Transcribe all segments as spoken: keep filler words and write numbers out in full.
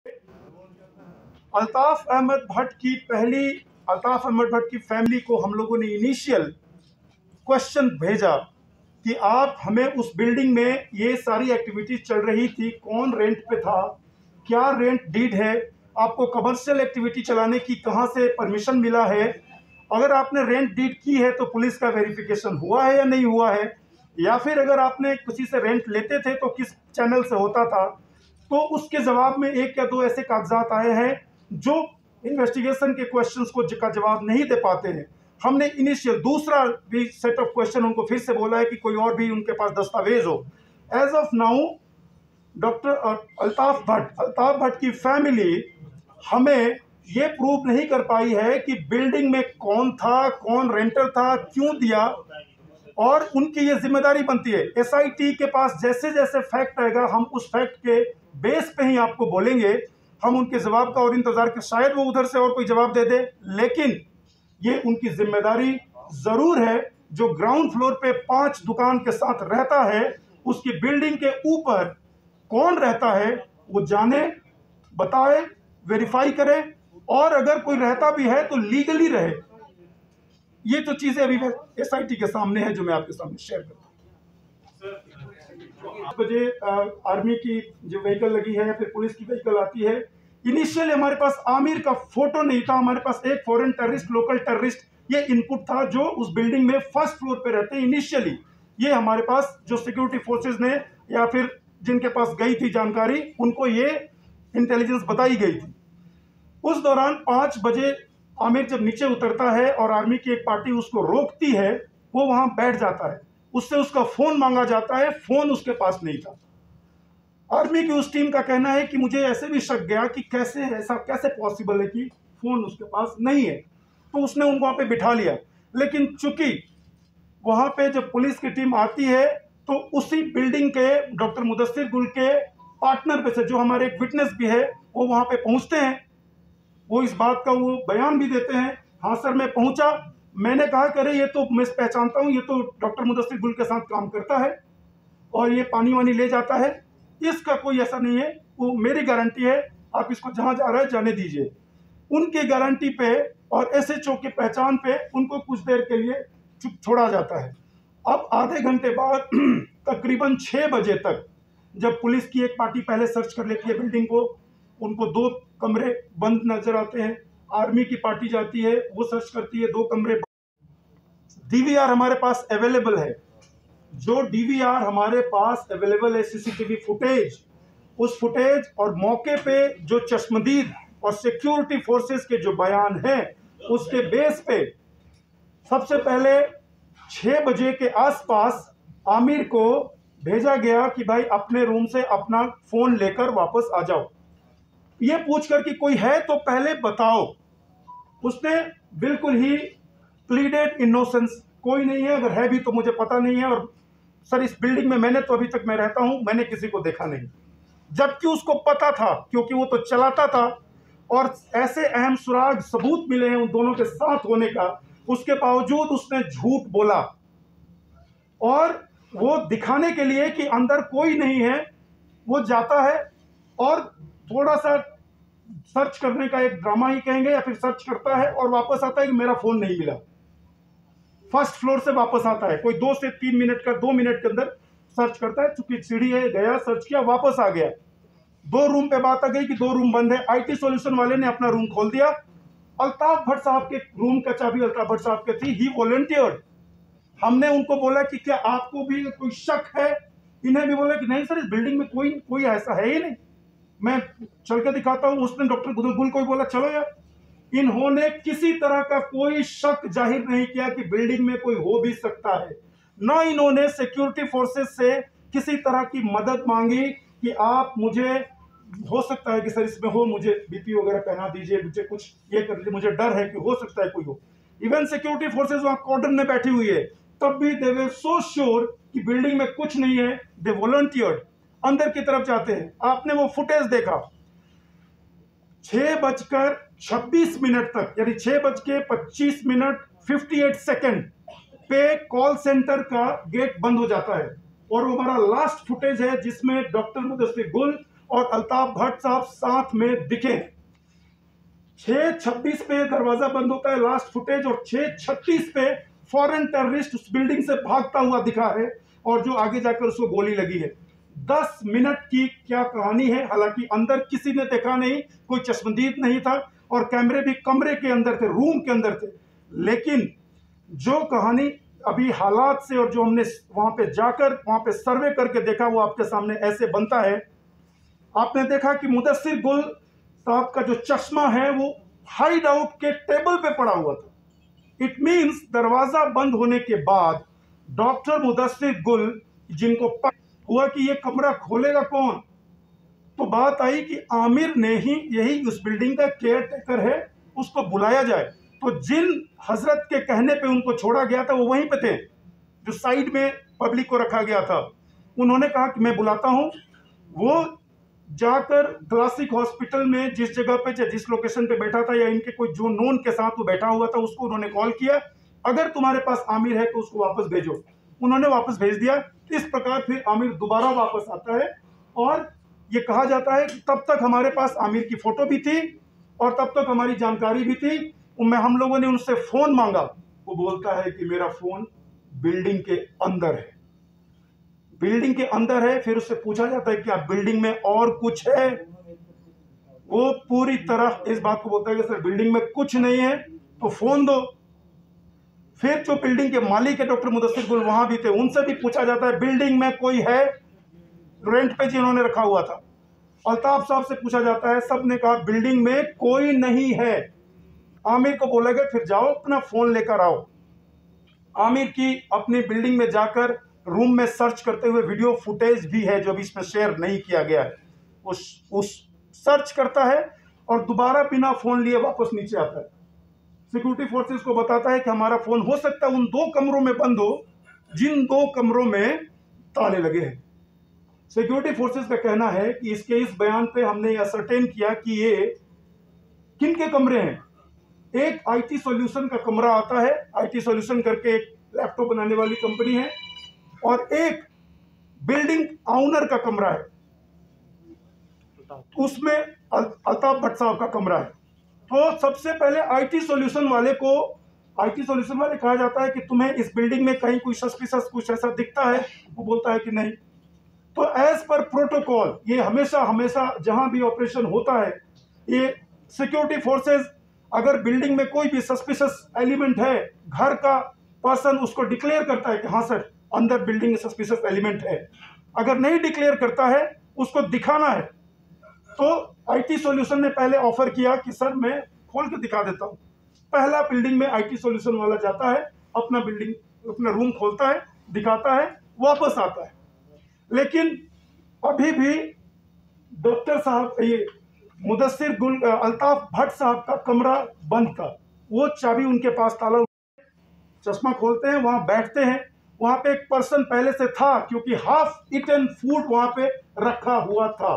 अल्ताफ अहमद भट्ट की पहली अल्ताफ अहमद भट्ट की फैमिली को हम लोगों ने इनिशियल क्वेश्चन भेजा कि आप हमें उस बिल्डिंग में ये सारी एक्टिविटीज चल रही थी, कौन रेंट पे था, क्या रेंट डीड है, आपको कमर्शियल एक्टिविटी चलाने की कहाँ से परमिशन मिला है, अगर आपने रेंट डीड की है तो पुलिस का वेरिफिकेशन हुआ है या नहीं हुआ है, या फिर अगर आपने किसी से रेंट लेते थे तो किस चैनल से होता था। तो उसके जवाब में एक या दो ऐसे कागजात आए हैं जो इन्वेस्टिगेशन के क्वेश्चंस को का जवाब नहीं दे पाते हैं। हमने इनिशियल दूसरा भी सेट ऑफ क्वेश्चन उनको फिर से बोला है कि कोई और भी उनके पास दस्तावेज हो। As of now doctor Altaf Bhat Altaf Bhat की फैमिली हमें ये प्रूव नहीं कर पाई है कि बिल्डिंग में कौन था, कौन रेंटर था, क्यों दिया, और उनकी ये जिम्मेदारी बनती है। एसआईटी के पास जैसे जैसे फैक्ट आएगा हम उस फैक्ट के बेस पे ही आपको बोलेंगे। हम उनके जवाब का और इंतजार के शायद वो उधर से और कोई जवाब दे दे, लेकिन ये उनकी जिम्मेदारी जरूर है। जो ग्राउंड फ्लोर पे पांच दुकान के साथ रहता है, उसकी बिल्डिंग के ऊपर कौन रहता है वो जाने, बताए, वेरीफाई करे, और अगर कोई रहता भी है तो लीगली रहे। ये तो चीजें अभी एसआईटी के सामने है जो मैं आपके सामने शेयर करता हूँ। आठ बजे आर्मी की जो व्हीकल लगी है या फिर पुलिस की व्हीकल आती है, इनिशियली हमारे पास आमिर का फोटो नहीं था, हमारे पास एक फॉरेन टेररिस्ट, लोकल टेररिस्ट ये इनपुट था जो उस बिल्डिंग में फर्स्ट फ्लोर पे रहते हैं। इनिशियली ये हमारे पास जो सिक्योरिटी फोर्सेज ने या फिर जिनके पास गई थी जानकारी, उनको ये इंटेलिजेंस बताई गई थी। उस दौरान पाँच बजे आमिर जब नीचे उतरता है और आर्मी की एक पार्टी उसको रोकती है, वो वहां बैठ जाता है, उससे उसका फोन मांगा जाता है, फोन उसके पास नहीं था। आर्मी की उस टीम का कहना है कि मुझे ऐसे भी शक गया कि कैसे ऐसा कैसे पॉसिबल है कि फोन उसके पास नहीं है, तो उसने उनको वहां पे बिठा लिया। लेकिन चूंकि वहां पे जब पुलिस की टीम आती है तो उसी बिल्डिंग के डॉक्टर मुदस्सिर गुल के पार्टनर पे से जो हमारे एक विटनेस भी है वो वहां पे पहुंचते हैं। वो इस बात का वो बयान भी देते हैं, हाँ सर मैं पहुंचा, मैंने कहा कि अरे ये तो मैं पहचानता हूँ, ये तो डॉक्टर मुदस्सिर गुल के साथ काम करता है और ये पानी वानी ले जाता है, इसका कोई ऐसा नहीं है, वो मेरी गारंटी है, आप इसको जहां जा रहे हैं जाने दीजिए। उनकी गारंटी पे और एसएचओ की पहचान पे उनको कुछ देर के लिए चुप छोड़ा जाता है। अब आधे घंटे बाद तकरीबन छः बजे तक जब पुलिस की एक पार्टी पहले सर्च कर लेती है बिल्डिंग को, उनको दो कमरे बंद नजर आते हैं, आर्मी की पार्टी जाती है, वो सर्च करती है, दो कमरे। डीवीआर हमारे पास अवेलेबल है, जो डीवीआर हमारे पास अवेलेबल है, सीसीटीवी फुटेज, उस फुटेज और मौके पे जो चश्मदीद और सिक्योरिटी फोर्सेस के जो बयान हैं उसके बेस पे सबसे पहले छः बजे के आसपास आमिर को भेजा गया कि भाई अपने रूम से अपना फोन लेकर वापस आ जाओ, ये पूछकर कि कोई है तो पहले बताओ। उसने बिल्कुल ही प्लीडेड इनोसेंस, कोई नहीं है, अगर है भी तो मुझे पता नहीं है, और सर इस बिल्डिंग में मैंने तो अभी तक मैं रहता हूं, मैंने किसी को देखा नहीं। जबकि उसको पता था क्योंकि वो तो चलाता था और ऐसे अहम सुराग सबूत मिले हैं उन दोनों के साथ होने का, उसके बावजूद उसने झूठ बोला। और वो दिखाने के लिए कि अंदर कोई नहीं है वो जाता है और थोड़ा सा सर्च करने का एक ड्रामा ही कहेंगे या फिर सर्च करता है और वापस आता है कि मेरा फोन नहीं मिला। फर्स्ट फ्लोर से वापस आता है, कोई दो से तीन मिनट का दो मिनट के अंदर सर्च करता है, चूंकि सीढ़ी है, गया सर्च किया, वापस आ गया। दो रूम पे बात आ गई कि दो रूम बंद है, आईटी सॉल्यूशन वाले ने अपना रूम खोल दिया। अल्ताफ भट्ट साहब के रूम का चाबी अल्ताफ भट्ट साहब के थी, ही वॉलंटियर्ड। हमने उनको बोला कि क्या आपको भी कोई शक है, इन्हें भी बोला कि नहीं सर इस बिल्डिंग में कोई कोई ऐसा है ही नहीं, मैं चल के दिखाता हूं। उसने डॉक्टर गुल को भी बोला चलो यार। इन्होंने किसी तरह का कोई शक जाहिर नहीं किया कि बिल्डिंग में कोई हो भी सकता है, न इन्होंने सिक्योरिटी फोर्सेस से किसी तरह की मदद मांगी कि आप मुझे, हो सकता है कि सर इसमें हो, मुझे बीपी वगैरह पहना दीजिए, मुझे कुछ ये कर दीजिए, मुझे डर है कि हो सकता है कोई हो। इवन सिक्योरिटी फोर्सेस वहां कॉर्डन में बैठी हुई है, तब भी दे वर सो श्योर कि बिल्डिंग में कुछ नहीं है, दे वॉलंटियर्ड, अंदर की तरफ जाते हैं। आपने वो फुटेज देखा, छह बजकर छब्बीस मिनट तक, यानी छह बज के पच्चीस मिनट फिफ्टी एट सेकेंड पे कॉल सेंटर का गेट बंद हो जाता है, और वो हमारा लास्ट फुटेज है जिसमें डॉक्टर मुदस्सिर गुल और अल्ताफ भट्ट साहब साथ में दिखे। छह छब्बीस पे दरवाजा बंद होता है लास्ट फुटेज, और छह छत्तीस पे फॉरेन टेररिस्ट उस बिल्डिंग से भागता हुआ दिखा है और जो आगे जाकर उसको गोली लगी है। दस मिनट की क्या कहानी है। हालांकि अंदर किसी ने देखा नहीं, कोई चश्मदीद नहीं था और कैमरे भी कमरे के अंदर थे, रूम के अंदर थे। लेकिन जो कहानी अभी हालात से और जो हमने वहां पे जाकर वहां पे सर्वे करके देखा वो आपके सामने ऐसे बनता है। आपने देखा कि मुदस्सिर गुल साहब का जो चश्मा है वो हाइड आउट के टेबल पे पड़ा हुआ था। इट मींस दरवाजा बंद होने के बाद डॉक्टर मुदस्सिर गुल, जिनको पता हुआ कि ये कमरा खोलेगा कौन, तो बात आई कि आमिर ने ही, यही उस बिल्डिंग का केयर टेकर है, उसको बुलाया जाए। तो जिन हजरत के कहने पे उनको छोड़ा गया था वो वहीं पे थे, जो साइड में पब्लिक को रखा गया था। उन्होंने कहा कि मैं बुलाता हूं। वो जाकर क्लासिक हॉस्पिटल में जिस जगह पे, जिस लोकेशन पे बैठा था या इनके कोई जो नोन के साथ वो बैठा हुआ था, उसको उन्होंने कॉल किया, अगर तुम्हारे पास आमिर है तो उसको वापस भेजो। उन्होंने वापस भेज दिया। इस प्रकार फिर आमिर दोबारा वापस आता है और ये कहा जाता है कि तब तक हमारे पास आमिर की फोटो भी थी और तब तक हमारी जानकारी भी थी। मैं हम लोगों ने उनसे फोन मांगा, वो बोलता है कि मेरा फोन बिल्डिंग के अंदर है, बिल्डिंग के अंदर है। फिर उससे पूछा जाता है कि आप बिल्डिंग में और कुछ है, वो पूरी तरह इस बात को बोलता है कि सर बिल्डिंग में कुछ नहीं है तो फोन दो। फिर जो बिल्डिंग के मालिक है डॉक्टर मुदस्सिर गुल वहां भी थे, उनसे भी पूछा जाता है बिल्डिंग में कोई है, रेंट पे जिन्होंने रखा हुआ था। अल्ताफ साहब से पूछा जाता है, सब ने कहा बिल्डिंग में कोई नहीं है। आमिर को बोला गया फिर जाओ अपना फोन लेकर आओ। आमिर की अपनी बिल्डिंग में जाकर रूम में सर्च करते हुए वीडियो फुटेज भी है जो अभी इसमें शेयर नहीं किया गया है। उस उस सर्च करता है और दोबारा बिना फोन लिए वापस नीचे आता है। सिक्योरिटी फोर्सेस को बताता है कि हमारा फोन हो सकता है उन दो कमरों में बंद हो जिन दो कमरों में ताले लगे हैं। सिक्योरिटी फोर्सेस का कहना है कि इसके इस बयान पे हमने यह सर्टेन किया कि ये किन के कमरे हैं। एक आईटी सॉल्यूशन का कमरा आता है, आईटी सॉल्यूशन करके एक लैपटॉप बनाने वाली कंपनी है, और एक बिल्डिंग ऑनर का कमरा है, उसमें अल्ताफ भट्ट साहब का कमरा है। तो सबसे पहले आईटी सॉल्यूशन वाले को आईटी सॉल्यूशन वाले कहा जाता है कि तुम्हें इस बिल्डिंग में कहीं कोई सस्पिशियस कुछ ऐसा दिखता है? वो बोलता है कि नहीं। तो एज पर प्रोटोकॉल ये हमेशा हमेशा जहां भी ऑपरेशन होता है, ये सिक्योरिटी फोर्सेस अगर बिल्डिंग में कोई भी सस्पिशियस एलिमेंट है, घर का पर्सन उसको डिक्लेयर करता है कि हाँ सर अंदर बिल्डिंग में सस्पिशियस एलिमेंट है। अगर नहीं डिक्लेयर करता है, उसको दिखाना है। तो आईटी सॉल्यूशन ने पहले ऑफर किया कि सर मैं खोल के दिखा देता हूं। पहला बिल्डिंग में आईटी सॉल्यूशन वाला जाता है, अपना बिल्डिंग अपना रूम खोलता है, दिखाता है, वापस आता है। लेकिन अभी भी डॉक्टर साहब, ये मुदस्सिर गुल अल्ताफ भट्ट साहब का कमरा बंद था। वो चाबी उनके पास, ताला, चश्मा खोलते हैं, वहां बैठते हैं। वहां पे एक पर्सन पहले से था क्योंकि हाफ ईटन फूड वहां पे रखा हुआ था।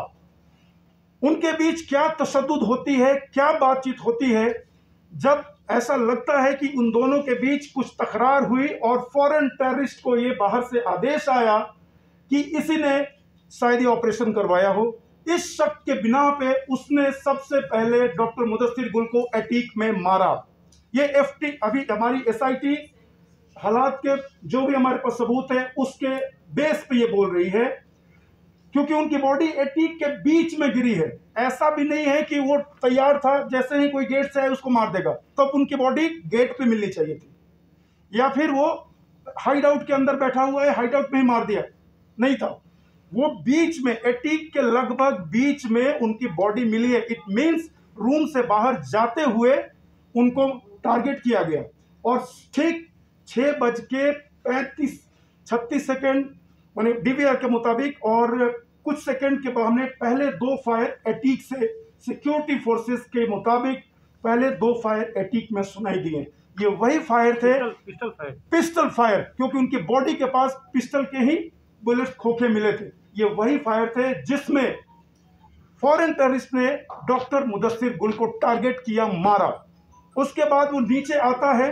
उनके बीच क्या तशद्दुद होती है, क्या बातचीत होती है, जब ऐसा लगता है कि उन दोनों के बीच कुछ तकरार हुई और फॉरेन टेररिस्ट को ये बाहर से आदेश आया कि इसी ने शायद ये ऑपरेशन करवाया हो। इस शक के बिना पे उसने सबसे पहले डॉक्टर मुदस्सिर गुल को एटीक में मारा। ये एफटी अभी हमारी एसआईटी हालात के जो भी हमारे पास सबूत है उसके बेस पे ये बोल रही है, क्योंकि उनकी बॉडी एटीक के बीच में गिरी है। ऐसा भी नहीं है कि वो तैयार था, जैसे ही कोई गेट से आए उसको मार देगा, तब तो उनकी बॉडी गेट पे मिलनी चाहिए थी, या फिर वो हाइड आउट के अंदर बैठा हुआ है, हाइड आउट में ही मार दिया, नहीं था। वो बीच में, एटीक के लगभग बीच में उनकी बॉडी मिली है। इट मीन्स रूम से बाहर जाते हुए उनको टारगेट किया गया। और ठीक छह बज के पैंतीस छत्तीस सेकेंड माने डीवीआर के मुताबिक और कुछ सेकंड के बाद हमने पहले दो फायर एटीक से, सिक्योरिटी फोर्सेस के मुताबिक पहले दो फायर एटीक में सुनाई दिए। ये वही फायर थे, पिस्टल फायर पिस्टल फायर क्योंकि उनकी बॉडी के पास पिस्टल के ही बुलेट खोखे मिले थे। ये वही फायर थे जिसमें फॉरेन टेररिस्ट ने डॉक्टर मुदस्सिर गुल को टारगेट किया, मारा। उसके बाद वो नीचे आता है,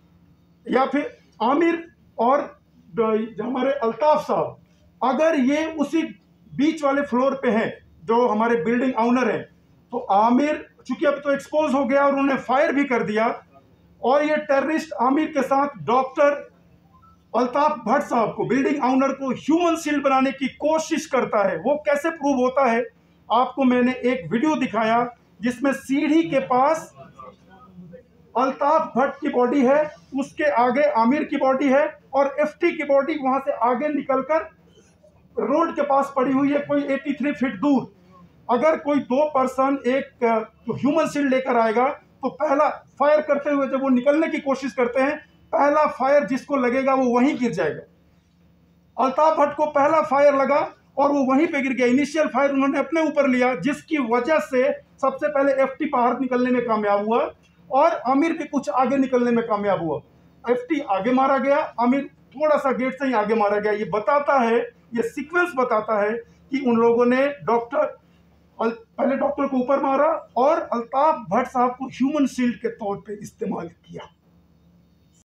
या फिर आमिर और हमारे अल्ताफ साहब अगर ये उसी बीच वाले फ्लोर पे हैं जो हमारे बिल्डिंग ऑनर हैं, तो आमिर चूंकि अब तो एक्सपोज हो गया और उन्होंने फायर भी कर दिया, और ये टेररिस्ट आमिर के साथ डॉक्टर अल्ताफ भट्ट साहब को, बिल्डिंग ऑनर को ह्यूमन शील्ड बनाने की कोशिश करता है। वो कैसे प्रूव होता है? आपको मैंने एक वीडियो दिखाया जिसमें सीढ़ी के पास अल्ताफ भट्ट की बॉडी है, उसके आगे आमिर की बॉडी है, और एफटी की बॉडी वहां से आगे निकलकर रोड के पास पड़ी हुई है, कोई तिरासी फीट दूर। अगर कोई दो पर्सन एक ह्यूमन शील्ड लेकर आएगा तो पहला फायर करते हुए जब वो निकलने की कोशिश करते हैं, पहला फायर जिसको लगेगा वो वहीं गिर जाएगा। अल्ताफ भट्ट को पहला फायर लगा और वो वहीं पे गिर गया। इनिशियल फायर उन्होंने अपने ऊपर लिया, जिसकी वजह से सबसे पहले एफटी बाहर निकलने में कामयाब हुआ और आमिर भी कुछ आगे निकलने में कामयाब हुआ। एफटी आगे मारा गया, आमिर थोड़ा सा गेट से ही आगे मारा गया। ये बताता है, ये सीक्वेंस बताता है कि उन लोगों ने डॉक्टर पहले डॉक्टर को ऊपर मारा और अल्ताफ भट्ट साहब को ह्यूमन शील्ड के तौर पे इस्तेमाल किया।